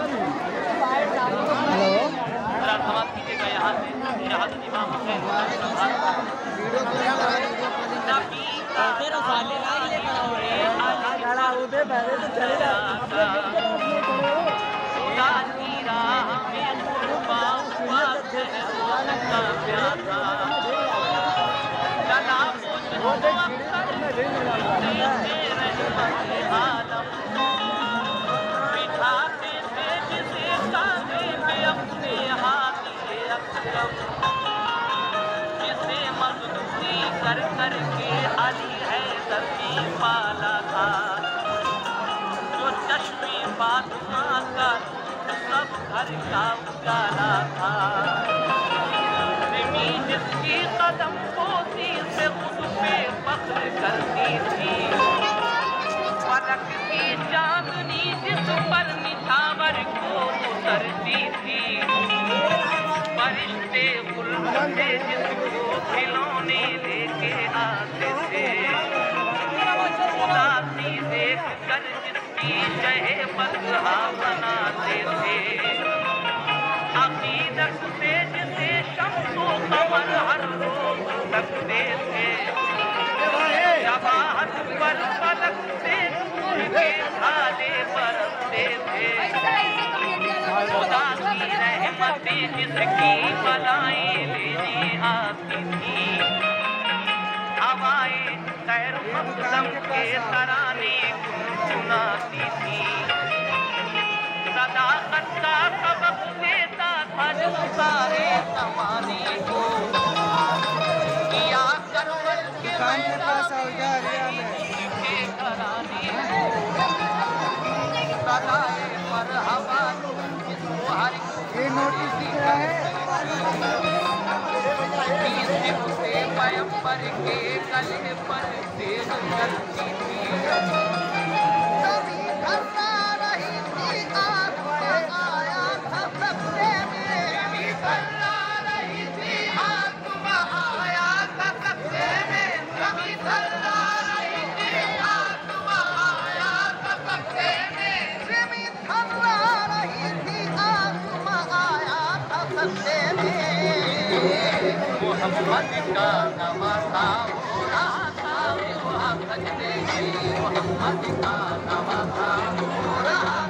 समाप्त कीजिएगा यहाँ से इमाम हुसैन जिसे मजदूरी कर करके अली है दर्दी पाला था, जो चश्मे फातिमा का सब घर का उजाला था, जिसकी कदम पोती से खुद पे फख्र करती थी, फलक की चांदनी जिस पर निछावर को उतरती थी, फरिश्ते बुलबुले जिसको खिलौने लेके आते थे, उदासी देख कर जिसकी शहे बदहा बनाते थे, अकीदत से जिसे शम्सो कमर हर रोज तकते थे, शबाहत पर पलक से उनके भाले बरसते थे, खुदा की रहमतें जिसकी बलाएं लेने आती थी, हवाएं खैर मक़दम के तराने गुनगुनाती थी, सदाकत का सबक देता था जो सारे ज़माने को, किया करबल के मैदान के घराने को, सदाए मरहबा ये नोटिस दिख रहा है से पैगंबर के गले पर तेज चलती थी, कभी धरना रही थी आग आया था सपने में, कभी धरना रही थी आग आया था सपने में, कभी धरना रही थी आग आया था सपने में, कभी धरना रही थी मोहम्मद का नवासा हो रहा था, मोहम्मद का नवासा हो रहा